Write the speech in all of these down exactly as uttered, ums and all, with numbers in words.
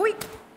¡Uy!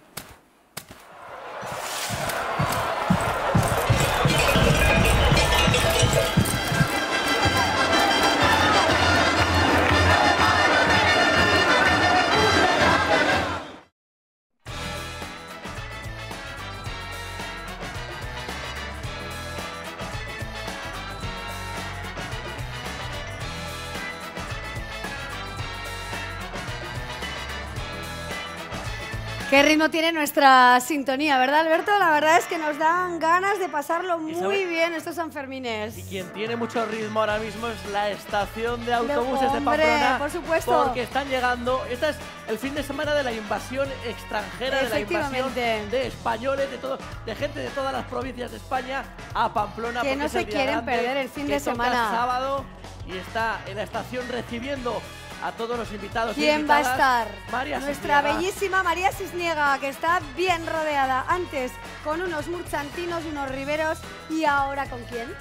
Qué ritmo tiene nuestra sintonía, ¿verdad, Alberto? La verdad es que nos dan ganas de pasarlo muy bien estos Sanfermines. Y quien tiene mucho ritmo ahora mismo es la estación de autobuses de, de Pamplona. Por supuesto. Porque están llegando. Este es el fin de semana de la invasión extranjera, de la invasión de españoles, de todo, de gente de todas las provincias de España a Pamplona. Que no se quieren perder el fin de semana. Sábado y está en la estación recibiendo a todos los invitados. ¿Quién va a estar? María Nuestra Cisniega. bellísima María Cisniega, que está bien rodeada. Antes con unos murchantinos, unos riberos. ¿Y ahora con quién?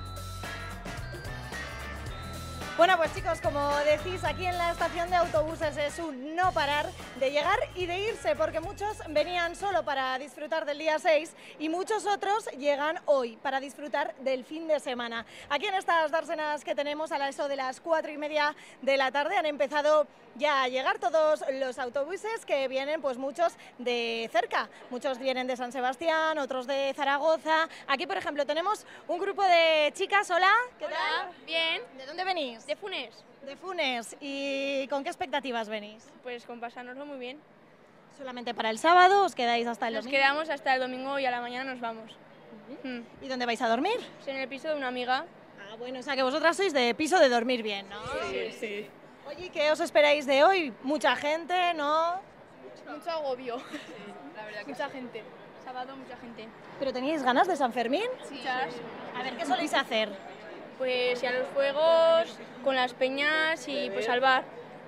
Bueno, pues chicos, como decís, aquí en la estación de autobuses es un no parar de llegar y de irse, porque muchos venían solo para disfrutar del día seis y muchos otros llegan hoy para disfrutar del fin de semana. Aquí en estas dársenas que tenemos a eso de las cuatro y media de la tarde han empezado ya a llegar todos los autobuses que vienen, pues muchos de cerca. Muchos vienen de San Sebastián, otros de Zaragoza. Aquí, por ejemplo, tenemos un grupo de chicas. Hola, ¿qué Hola, tal? Bien. ¿De dónde venís? De Funes. De Funes. ¿Y con qué expectativas venís? Pues con pasárnoslo muy bien. ¿Solamente para el sábado? ¿Os quedáis hasta el Nos domingo? quedamos hasta el domingo y a la mañana nos vamos. Uh-huh. Mm. ¿Y dónde vais a dormir? Es en el piso de una amiga. Ah, bueno, o sea que vosotras sois de piso de dormir bien, ¿no? Sí, sí. Oye, ¿qué os esperáis de hoy? ¿Mucha gente, no? Mucho, mucho agobio. Sí, la verdad que mucha sí. gente. Sábado mucha gente. ¿Pero teníais ganas de San Fermín? Sí. Muchas. A ver, ¿qué soléis hacer? Pues ir a los fuegos, con las peñas y pues al bar.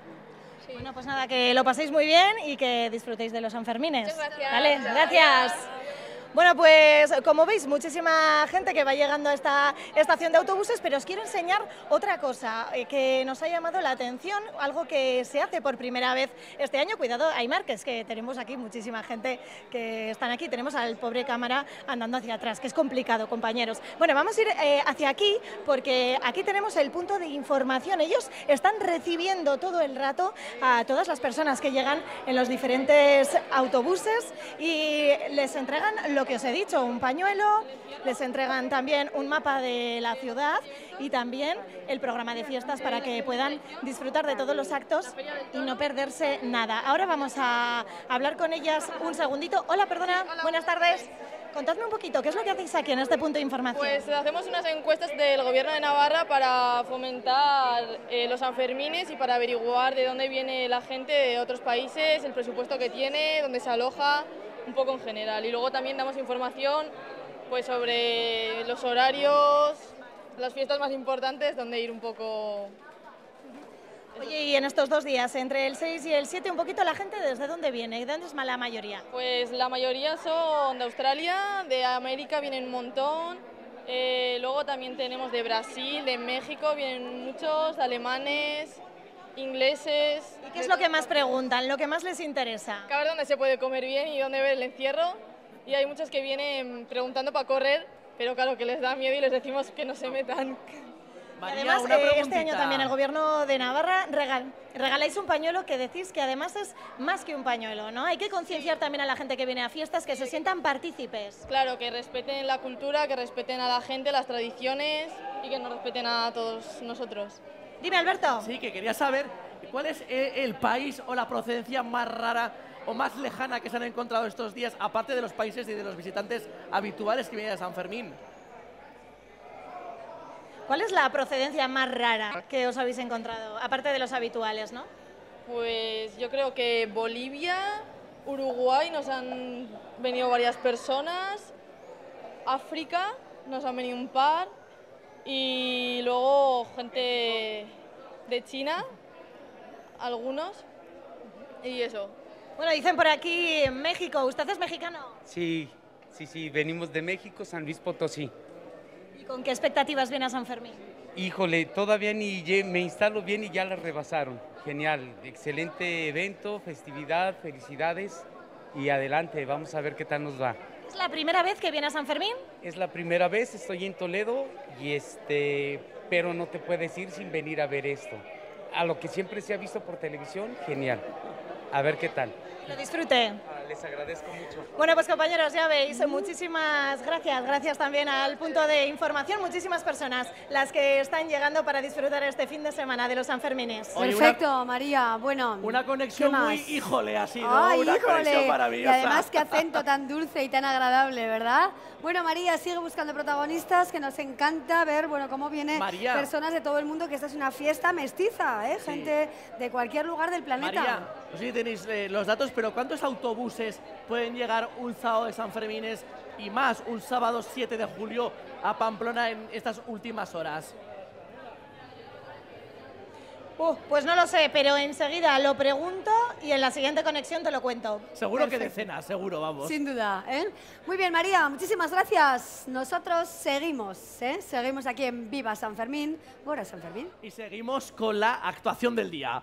Sí. Bueno, pues nada, que lo paséis muy bien y que disfrutéis de los Sanfermines. Muchas gracias. Vale, gracias. Bueno, pues como veis, muchísima gente que va llegando a esta estación de autobuses, pero os quiero enseñar otra cosa eh, que nos ha llamado la atención, algo que se hace por primera vez este año. Cuidado, Aymar, que es que tenemos aquí muchísima gente que están aquí, tenemos al pobre cámara andando hacia atrás, que es complicado, compañeros. Bueno, vamos a ir eh, hacia aquí, porque aquí tenemos el punto de información. Ellos están recibiendo todo el rato a todas las personas que llegan en los diferentes autobuses y les entregan lo que os he dicho, un pañuelo, les entregan también un mapa de la ciudad y también el programa de fiestas para que puedan disfrutar de todos los actos y no perderse nada. Ahora vamos a hablar con ellas un segundito. Hola, perdona, Hola, buenas tardes. Contadme un poquito, ¿qué es lo que hacéis aquí en este punto de información? Pues hacemos unas encuestas del Gobierno de Navarra para fomentar eh, los Sanfermines y para averiguar de dónde viene la gente de otros países, el presupuesto que tiene, dónde se aloja, un poco en general. Y luego también damos información pues, sobre los horarios, las fiestas más importantes, donde ir un poco... Oye, y en estos dos días, entre el seis y el siete, un poquito la gente, ¿desde dónde viene? ¿De dónde es la mayoría? Pues la mayoría son de Australia, de América vienen un montón, eh, luego también tenemos de Brasil, de México, vienen muchos, alemanes, ingleses... ¿Y qué es lo que más preguntan, lo que más les interesa? A ver dónde se puede comer bien y dónde ver el encierro, y hay muchos que vienen preguntando para correr, pero claro que les da miedo y les decimos que no se metan. María, y además, una eh, este año también el preguntita. Gobierno de Navarra regal, regaláis un pañuelo que decís que además es más que un pañuelo, ¿no? Hay que concienciar también a la gente que viene a fiestas que se sientan partícipes. Claro, que respeten la cultura, que respeten a la gente, las tradiciones y que nos respeten a todos nosotros. Dime, Alberto. Sí, que quería saber cuál es eh, el país o la procedencia más rara o más lejana que se han encontrado estos días, aparte de los países y de los visitantes habituales que vienen a San Fermín. ¿Cuál es la procedencia más rara que os habéis encontrado, aparte de los habituales, no? Pues yo creo que Bolivia, Uruguay nos han venido varias personas, África nos han venido un par y luego gente de China, algunos y eso. Bueno, dicen por aquí México, ¿usted es mexicano? Sí, sí, sí, venimos de México, San Luis Potosí. ¿Y con qué expectativas viene a San Fermín? Híjole, todavía ni lle- me instalo bien y ya la rebasaron. Genial, excelente evento, festividad, felicidades y adelante, vamos a ver qué tal nos va. ¿Es la primera vez que viene a San Fermín? Es la primera vez, estoy en Toledo, y este, pero no te puedes ir sin venir a ver esto. A lo que siempre se ha visto por televisión, genial. A ver qué tal. Lo disfrute. Ah, les agradezco mucho. Bueno, pues compañeros, ya veis, muchísimas gracias. Gracias también al punto de información. Muchísimas personas las que están llegando para disfrutar este fin de semana de los Sanfermines. Oye, Perfecto, una- María. Bueno, Una conexión ¿qué muy más? híjole ha sido, Ay, una conexión híjole. Y maravillosa. además qué acento tan dulce y tan agradable, ¿verdad? Bueno, María, sigue buscando protagonistas, que nos encanta ver, bueno, cómo vienen María. personas de todo el mundo, que esta es una fiesta mestiza, ¿eh? Sí. Gente de cualquier lugar del planeta. María, no sé si tenéis eh, los datos, pero ¿cuántos autobuses pueden llegar un sábado de San Fermines y más un sábado siete de julio a Pamplona en estas últimas horas? Uh, pues no lo sé, pero enseguida lo pregunto y en la siguiente conexión te lo cuento. Seguro que Perfecto. decenas, seguro, vamos. Sin duda, ¿eh? Muy bien, María, muchísimas gracias. Nosotros seguimos, ¿eh? Seguimos aquí en Viva San Fermín. Hora San Fermín. Y seguimos con la actuación del día.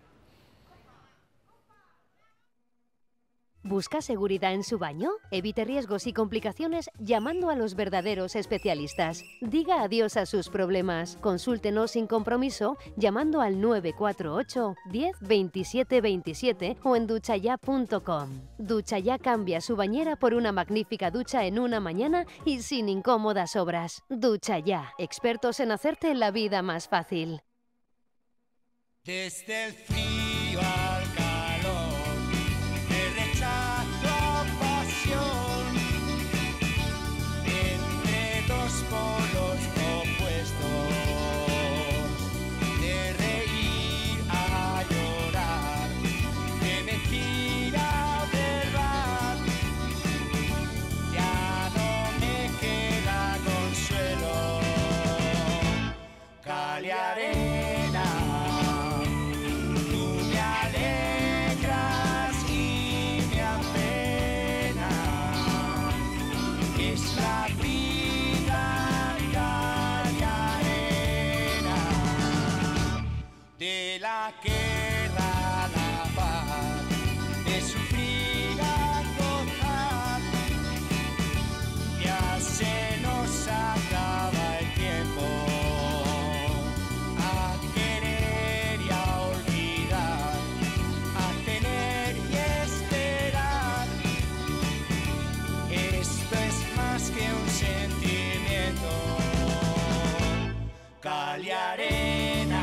¿Busca seguridad en su baño? Evite riesgos y complicaciones llamando a los verdaderos especialistas. Diga adiós a sus problemas. Consúltenos sin compromiso llamando al nueve cuatro ocho, diez, veintisiete veintisiete o en duchaya punto com. Duchaya cambia su bañera por una magnífica ducha en una mañana y sin incómodas obras. Duchaya, expertos en hacerte la vida más fácil. Desde el frío al calor, de rechazo a pasión, entre dos polos opuestos, de reír a llorar, de mentir a verdad, ya no me queda consuelo, cal y arena. De la guerra a la paz, de sufrir a gozar, ya se nos acaba el tiempo a querer y a olvidar, a tener y esperar. Esto es más que un sentimiento, cal y arena.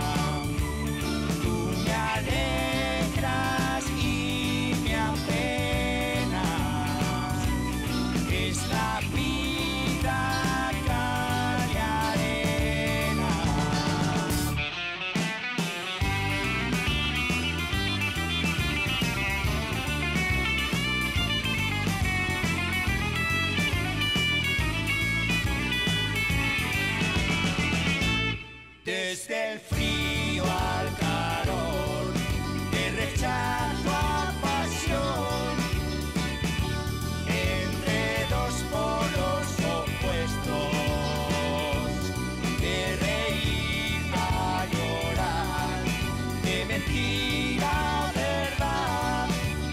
Desde el frío al calor, de rechazo a pasión, entre dos polos opuestos, de reír a llorar, de mentir a verdad,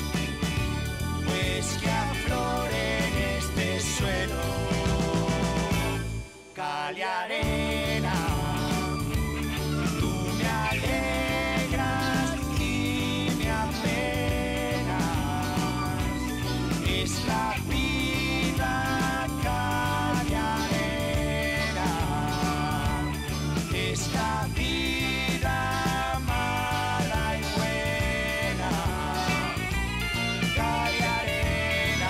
pues que aflore en este suelo, cal y arena. La vida cal y arena, es la vida mala y buena, cal y arena.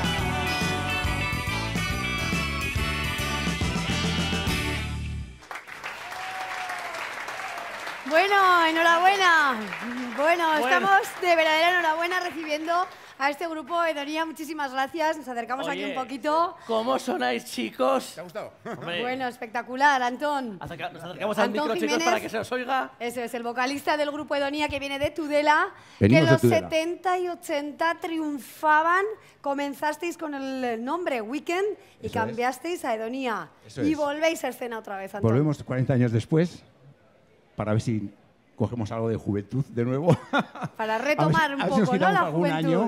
Bueno, enhorabuena. Bueno, estamos de verdadera enhorabuena recibiendo a este grupo. Edonia, muchísimas gracias. Nos acercamos Oye, aquí un poquito. ¿Cómo sonáis, chicos? ¿Te ha gustado? Hombre, Bueno, espectacular, Antón. acerca- nos acercamos al Antón micro, chicos, Jiménez. para que se os oiga. Eso es, el vocalista del grupo Edonia, que viene de Tudela, Venimos que en de los Tudela. setenta y ochenta triunfaban. Comenzasteis con el nombre Weekend y Eso cambiasteis a Edonia. Eso Y es. volvéis a escena otra vez, Antón. Volvemos cuarenta años después para ver si cogemos algo de juventud de nuevo. Para A ver retomar si- un a ver si nos poco, ¿no? quitamos La algún juventud. año.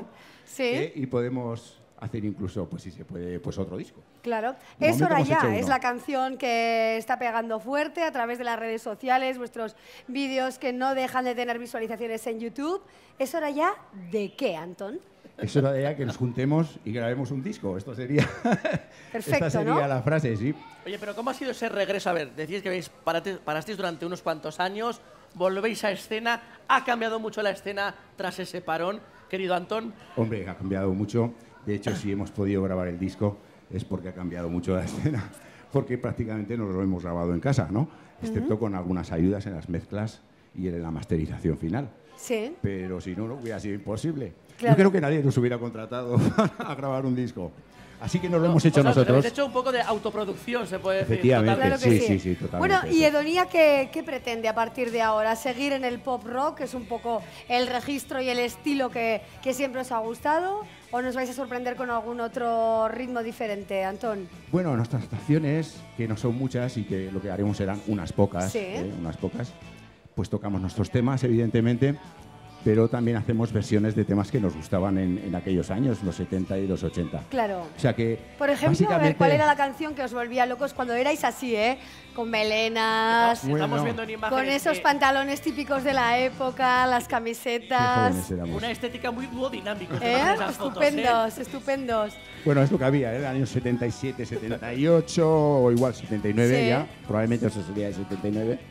Sí. ¿eh? Y podemos hacer incluso, pues si se puede, pues otro disco. Claro. De Es momento hora hemos hecho ya, uno. es la canción que está pegando fuerte a través de las redes sociales, vuestros vídeos que no dejan de tener visualizaciones en YouTube. ¿Es hora ya de qué, Antón? Es hora de ya que nos juntemos y grabemos un disco. Esto sería, Perfecto, esta sería ¿no? la frase, sí. Oye, pero ¿cómo ha sido ese regreso? A ver, decís que veis, parate- parasteis durante unos cuantos años, volvéis a escena. ¿Ha cambiado mucho la escena tras ese parón, querido Antón? Hombre, ha cambiado mucho. De hecho, si hemos podido grabar el disco es porque ha cambiado mucho la escena, porque prácticamente nos lo hemos grabado en casa, ¿no? Excepto con algunas ayudas en las mezclas y en la masterización final. Sí. Pero si no, no hubiera sido imposible. Claro. Yo creo que nadie nos hubiera contratado a grabar un disco. Así que nos lo hemos hecho O sea, nosotros. habéis hecho un poco de autoproducción, se puede decir. Efectivamente, totalmente. Claro que sí, sí, sí, totalmente. Bueno, y sí. Edonía, ¿qué, ¿qué pretende a partir de ahora? ¿Seguir en el pop rock, que es un poco el registro y el estilo que, que siempre os ha gustado? ¿O nos vais a sorprender con algún otro ritmo diferente, Antón? Bueno, nuestras canciones, que no son muchas y que lo que haremos serán unas pocas, Sí. ¿eh? unas pocas, pues tocamos nuestros temas, evidentemente, pero también hacemos versiones de temas que nos gustaban en, en aquellos años, los setenta y los ochenta. Claro. O sea que, Por ejemplo, a ver, básicamente, ¿cuál era la canción que os volvía locos cuando erais así, eh? Con melenas, Estamos Bueno. viendo en imágenes con esos que pantalones típicos de la época, las qué camisetas. jóvenes éramos. una estética muy dúo dinámico. ¿Eh? Esas fotos, ¿eh? Estupendos, estupendos. Bueno, es lo que había, ¿eh? Años setenta y siete, setenta y ocho o igual setenta y nueve Sí. ya, probablemente eso sería el setenta y nueve.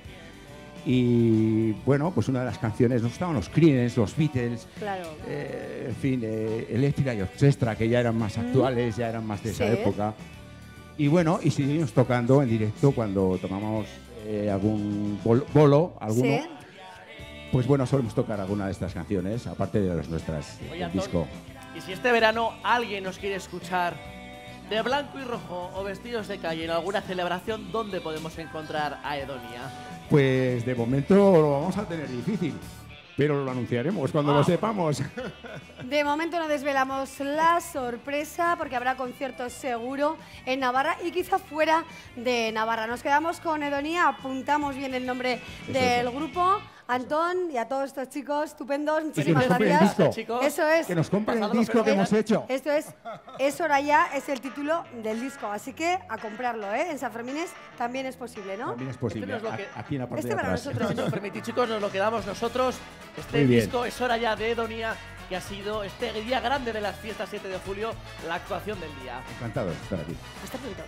Y bueno, pues una de las canciones, nos gustaban los Creedence, los Beatles, Claro. eh, en fin, eh, Electric y Orchestra, que ya eran más actuales, ya eran más de esa Sí. época. Y bueno, y seguimos tocando en directo cuando tomamos eh, algún bol- bolo, alguno. Sí. Pues bueno, solemos tocar alguna de estas canciones, aparte de las nuestras Oye, del Antón, disco. y si este verano alguien nos quiere escuchar de blanco y rojo o vestidos de calle en alguna celebración, ¿dónde podemos encontrar a Edonía? Pues de momento lo vamos a tener difícil, pero lo anunciaremos cuando lo sepamos. De momento no desvelamos la sorpresa porque habrá conciertos seguro en Navarra y quizá fuera de Navarra. Nos quedamos con Edonía, apuntamos bien el nombre del grupo. Antón y a todos estos chicos estupendos, Y que muchísimas nos compren el gracias. disco. Chicos. Eso es. Que nos compren el Pasadlo disco que hemos hecho. Esto es Es hora ya, es el título del disco, así que a comprarlo, ¿eh? En San Fermines también es posible, ¿no? También es posible, Este no es lo a- que- aquí en la parte Este de para atrás. nosotros. Si nos permitís, chicos, nos lo quedamos nosotros. Este Muy bien. disco es hora ya de Edonía, que ha sido este día grande de las fiestas siete de julio, la actuación del día. Encantado de estar aquí. Hasta pronto.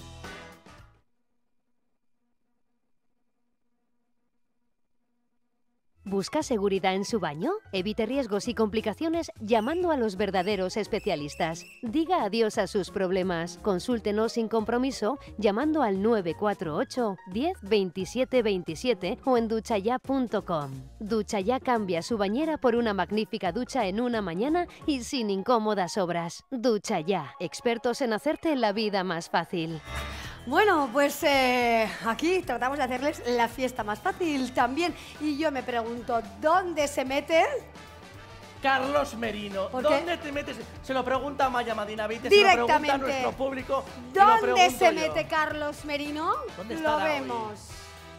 ¿Busca seguridad en su baño? Evite riesgos y complicaciones llamando a los verdaderos especialistas. Diga adiós a sus problemas. Consúltenos sin compromiso llamando al nueve cuatro ocho, diez, veintisiete veintisiete o en duchaya punto com. Duchaya cambia su bañera por una magnífica ducha en una mañana y sin incómodas obras. Duchaya, expertos en hacerte la vida más fácil. Bueno, pues eh, aquí tratamos de hacerles la fiesta más fácil también. Y yo me pregunto, ¿dónde se mete? Carlos Merino, ¿Por qué? ¿dónde te metes? Se lo pregunta Maya Madinavite, se lo pregunta a Directamente. nuestro público. y lo ¿Dónde pregunto se yo. mete Carlos Merino? ¿Dónde Lo estará hoy? vemos.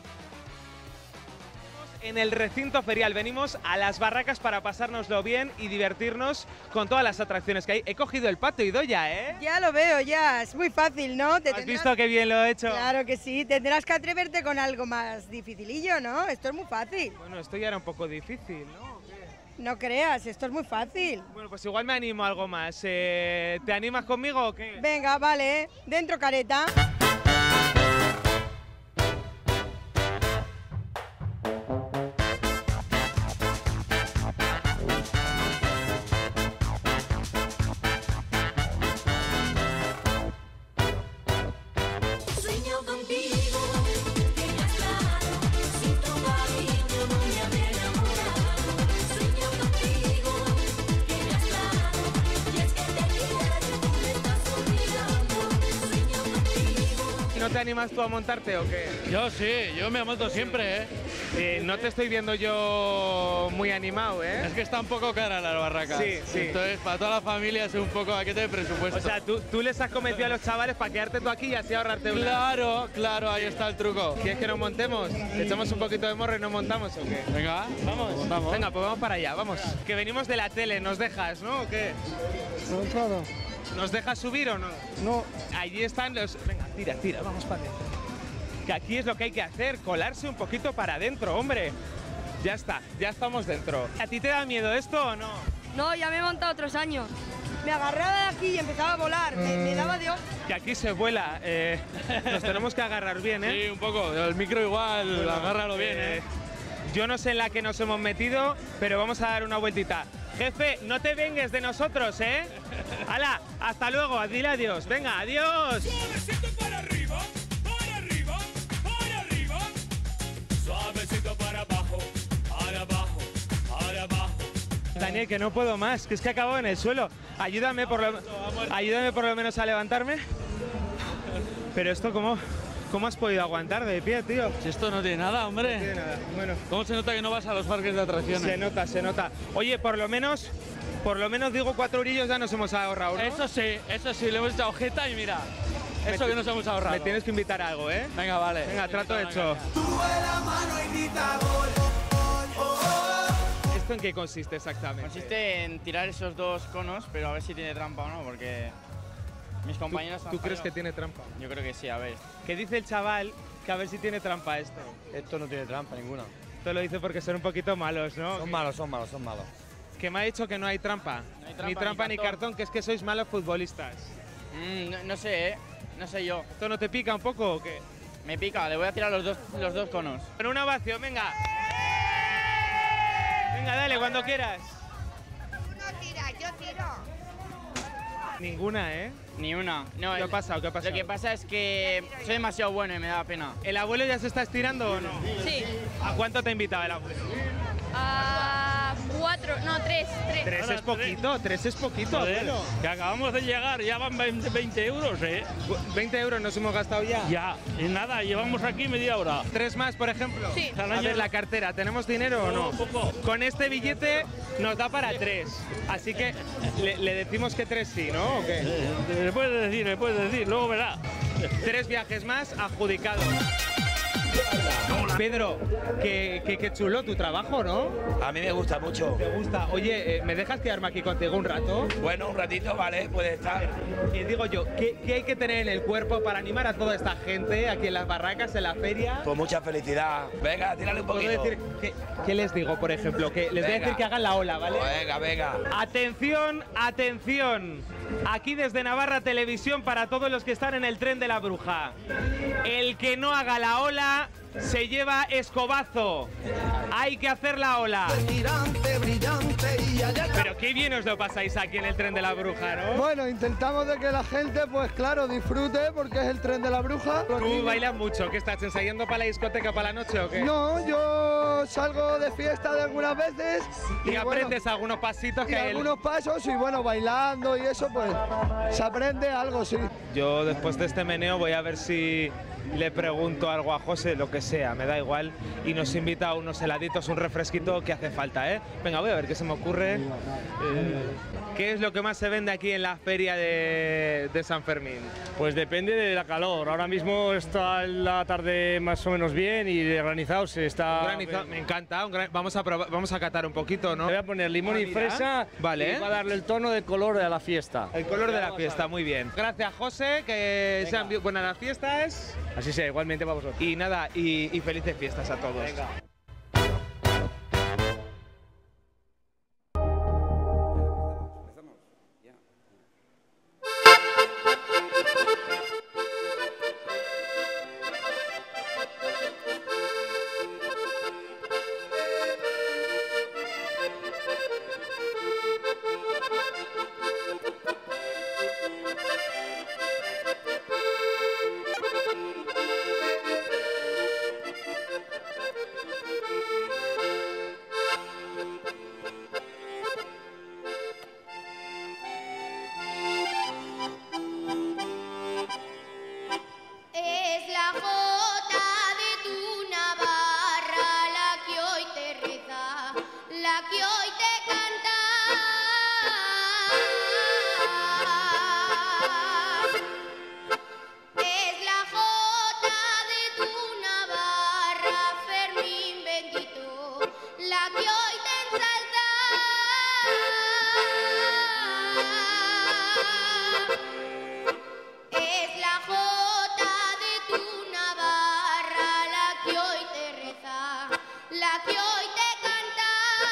En el recinto ferial venimos a las barracas para pasárnoslo bien y divertirnos con todas las atracciones que hay. He cogido el pato Idoia, ¿eh? Ya lo veo, ya. Es muy fácil, ¿no? Te ¿Has tendrás- visto qué bien lo he hecho? Claro que sí. Tendrás que atreverte con algo más dificilillo, ¿no? Esto es muy fácil. Bueno, esto ya era un poco difícil, ¿no? No creas, esto es muy fácil. Bueno, pues igual me animo a algo más. Eh, ¿Te animas conmigo o qué? Venga, vale. Dentro careta. Sueño contigo, que me has dado, sin tu cariño no me habría enamorado. Sueño contigo, que me has dado, y es que te quiero y tú me estás olvidando. Sueño contigo. ¿No te animas tú a montarte o qué? Yo sí, yo me monto siempre, ¿eh? Eh, no te estoy viendo yo muy animado, ¿eh? Es que está un poco cara las barracas. Sí, sí. Entonces, para toda la familia es un poco paquete de presupuesto. O sea, tú, tú les has cometido a los chavales para quedarte tú aquí y así ahorrarte una. Claro, claro, ahí está el truco. ¿Quieres que nos montemos? ¿Le echamos un poquito de morro y nos montamos o qué? Venga, vamos. montamos. Venga, pues vamos para allá, vamos. Que venimos de la tele, ¿nos dejas, no? ¿O qué? No, claro. ¿Nos dejas subir o no? No. Allí están los... Venga, tira, tira, vamos para adentro. Que aquí es lo que hay que hacer, colarse un poquito para adentro, hombre. Ya está, ya estamos dentro. ¿A ti te da miedo esto o no? No, ya me he montado otros años. Me agarraba de aquí y empezaba a volar. Me, me daba de... Que aquí se vuela. Eh, nos tenemos que agarrar bien, ¿eh? Sí, un poco. El micro igual, Bueno, agárralo bien, ¿eh? Yo no sé en la que nos hemos metido, pero vamos a dar una vueltita. Jefe, no te vengues de nosotros, ¿eh? ¡Hala! ¡Hasta luego! Dile adiós. Venga, adiós. Suavecito para arriba, para arriba, para arriba. Suavecito para abajo, para abajo, para abajo. Daniel, que no puedo más, que es que acabo en el suelo. Ayúdame por lo, ayúdame por lo menos a levantarme. Pero esto, ¿cómo, cómo has podido aguantar de pie, tío? Si esto no tiene nada, hombre. No tiene nada. Bueno. ¿Cómo se nota que no vas a los parques de atracciones? Se nota, se nota. Oye, por lo menos, por lo menos digo cuatro eurillos ya nos hemos ahorrado, ¿no? Eso sí, eso sí, le hemos echado jeta y mira, eso que nos hemos ahorrado. Me tienes que invitar a algo, ¿eh? Venga, vale. Venga, trato Venga, hecho. Sube la mano y grita gol. ¿Esto en qué consiste exactamente? Consiste en tirar esos dos conos, pero a ver si tiene trampa o no, porque mis compañeros ¿Tú, han ¿Tú crees que fallado. tiene trampa? Yo creo que sí, a ver. ¿Qué dice el chaval que a ver si tiene trampa esto? Esto no tiene trampa ninguna. Esto lo dice porque son un poquito malos, ¿no? Son malos, son malos, son malos. Que me ha dicho que no hay trampa. No hay trampa ni trampa ni ni cartón. cartón, que es que sois malos futbolistas. Mm, no, no sé, ¿eh? No sé yo. ¿Esto no te pica un poco o qué? Me pica, le voy a tirar los dos, los dos conos. Con una ovación, venga. Venga, dale, cuando quieras. No tira, yo tiro. Ninguna, ¿eh? Ni una. No, ¿Qué ha el- pasado? ¿Qué ha pasado? Lo que pasa es que soy demasiado bueno y me da pena. ¿El abuelo ya se está estirando o no? Sí. ¿A cuánto te invitaba el abuelo? A cuatro, no, tres, tres. Tres es poquito, tres es poquito, Joder, abuelo. que acabamos de llegar, ya van veinte, veinte euros, ¿eh? veinte euros nos hemos gastado ya. Ya, y nada, llevamos aquí media hora. ¿Tres más, por ejemplo? Sí. A ver, la cartera, ¿tenemos dinero o no? Poco. Con este billete nos da para tres. Así que le, le decimos que tres sí, ¿no? ¿O qué? Eh, Le puedes decir, le puedes decir, luego verá. Tres viajes más adjudicados. Pedro, qué, qué, qué chulo tu trabajo, ¿no? A mí me gusta mucho. ¿Te gusta? Oye, eh, ¿me dejas quedarme aquí contigo un rato? Bueno, un ratito, vale, puede estar. Y digo yo, ¿qué, ¿qué hay que tener en el cuerpo para animar a toda esta gente aquí en las barracas, en la feria? Pues mucha felicidad. Venga, tírale un ¿Puedo poquito. decir qué, qué les digo, por ejemplo? Que les voy a Venga. decir que hagan la ola, ¿vale? Venga, venga. Atención, atención. Aquí desde Navarra Televisión para todos los que están en el tren de la bruja. El que no haga la ola se lleva escobazo. Hay que hacer la ola. Brillante, brillante y allá. Pero qué bien os lo pasáis aquí en el tren de la bruja, ¿no? Bueno, intentamos de que la gente, pues claro, disfrute porque es el tren de la bruja. Los ¿Tú niños- bailas mucho? ¿Qué estás ensayando para la discoteca para la noche o qué? No, yo salgo de fiesta de algunas veces Y, bueno, aprendes algunos pasitos y que hay. algunos pasos y bueno, bailando y eso pues se aprende algo, sí. Yo después de este meneo voy a ver si le pregunto algo a José, lo que sea, me da igual, y nos invita a unos heladitos, un refresquito que hace falta, ¿eh? Venga, voy a ver qué se me ocurre. Eh, ¿Qué es lo que más se vende aquí en la feria de, de San Fermín? Pues depende de la calor. Ahora mismo está la tarde más o menos bien y de granizado se está... Granizado, me encanta, un gran- vamos, a probar- vamos a catar un poquito, ¿no? Le voy a poner limón Ah, y mira. fresa Vale. y va a darle el tono de color a la fiesta. El color de la fiesta, muy bien. Gracias, José, que Venga. sean bi- buenas las fiestas. Así sea, igualmente para vosotros. Y nada, y, y felices fiestas a todos. Venga. la que hoy te canta. Es la jota de tu Navarra, Fermín bendito, la que hoy te ensalza. Es la jota de tu Navarra, la que hoy te reza, la que hoy te canta.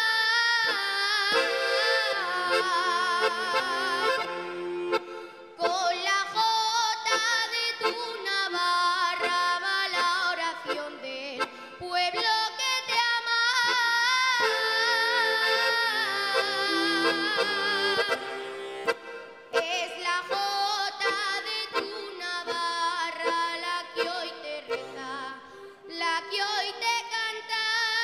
Con la jota de tu Navarra va la oración del pueblo que te ama. Es la jota de tu Navarra, la que hoy te reza, la que hoy te canta.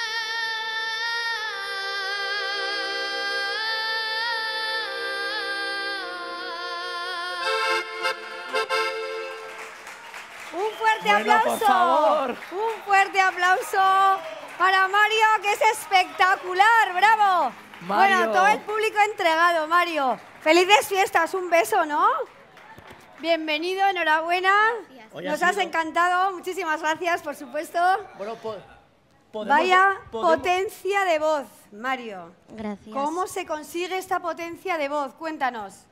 Un fuerte Bueno, aplauso. por favor. Un fuerte aplauso para Mario, que es espectacular. ¡Bravo! Mario. Bueno, todo el público entregado, Mario. Felices fiestas, un beso, ¿no? Bienvenido, enhorabuena. Hoy ha Nos has sido- encantado. Muchísimas gracias, por supuesto. Bueno, po- podemos- Vaya podemos- potencia de voz, Mario. Gracias. ¿Cómo se consigue esta potencia de voz? Cuéntanos.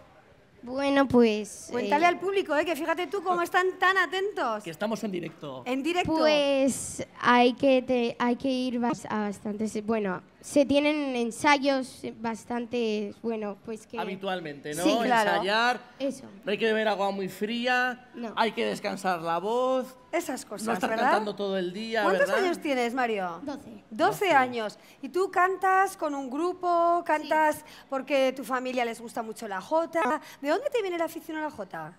Bueno, pues... Cuéntale eh, al público, ¿eh? Que fíjate tú cómo están tan atentos. Que estamos en directo. En directo. Pues hay que, te- hay que ir bas- a bastantes... Bueno, se tienen ensayos bastante... Bueno, pues que... Habitualmente, ¿no? Sí, claro. Ensayar. Eso. No hay que beber agua muy fría. No. Hay que descansar la voz. Esas cosas, No estar ¿verdad? cantando todo el día, ¿Cuántos ¿verdad? años tienes, Mario? Doce. Doce años. ¿Y tú cantas con un grupo? ¿Cantas porque tu familia les gusta mucho la jota? ¿De dónde te viene la afición a la jota?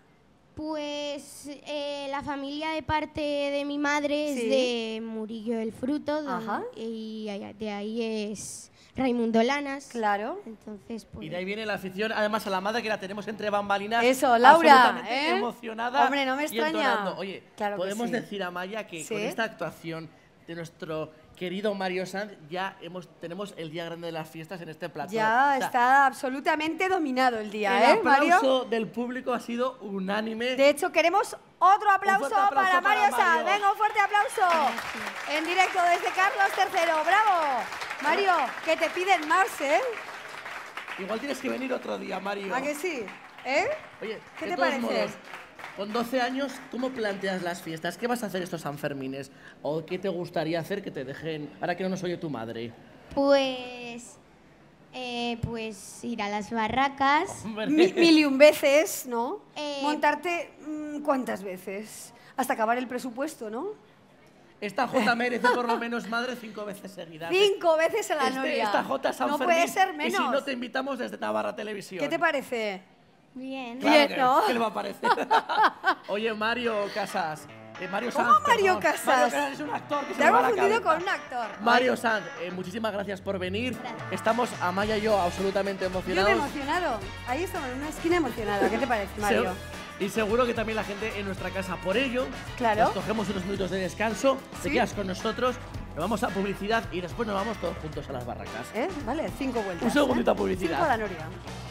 Pues eh, la familia de parte de mi madre es Sí. de Murillo del Fruto don- Ajá. y ahí- de ahí es Raimundo Lanas. Claro. Entonces, pues... Y de ahí viene la afición, además a la madre que la tenemos entre bambalinas. Eso, Laura, absolutamente ¿eh? emocionada. Hombre, no me y extraña. entonando. Oye, Claro que podemos sí. decir a Maya que Sí. con esta actuación de nuestro querido Mario Sanz ya hemos, tenemos el día grande de las fiestas en este plató. Ya O sea, está absolutamente dominado el día, el ¿eh, Mario? aplauso del público ha sido unánime. De hecho, queremos otro aplauso, fuerte aplauso para Mario para Sanz. Mario. Venga, un fuerte aplauso. En directo desde Carlos tercero. ¡Bravo! Mario, que te piden más, ¿eh? Igual tienes que venir otro día, Mario. ¿A que sí? ¿Eh? Oye, ¿Qué de te todos parece? modos, con doce años, ¿cómo planteas las fiestas? ¿Qué vas a hacer estos Sanfermines? ¿O qué te gustaría hacer que te dejen, ahora que no nos oye tu madre? Pues... eh, pues ir a las barracas. Mi- mil y un veces, ¿no? Eh, Montarte, mm, ¿cuántas veces? Hasta acabar el presupuesto, ¿no? Esta Jota merece por lo menos madre cinco veces seguidas. Cinco veces a la Este- Noria. Esta Jota San No Fermín, puede ser Y menos. si no, te invitamos desde Navarra Televisión. ¿Qué te parece? Bien. Claro Bien, que- ¿no? ¿Qué le va a parecer? Oye, Mario Casas. eh, Mario ¿Cómo Sanz, Mario perdón. Casas? Mario Casas es un actor que se Te me has va la confundido cabeza. con un actor. Mario Sanz, eh, muchísimas gracias por venir. Estamos, Amaya y yo, absolutamente Yo me he emocionados. emocionado. Ahí estamos en una esquina emocionada. ¿Qué te parece, Mario? Se- Y seguro que también la gente en nuestra casa. Por ello, Claro. nos cogemos unos minutos de descanso, te Sí. quedas con nosotros, nos vamos a publicidad y después nos vamos todos juntos a las barracas. ¿Eh? Vale, cinco vueltas. Un segundito ¿eh? a publicidad. Cinco a la Noria.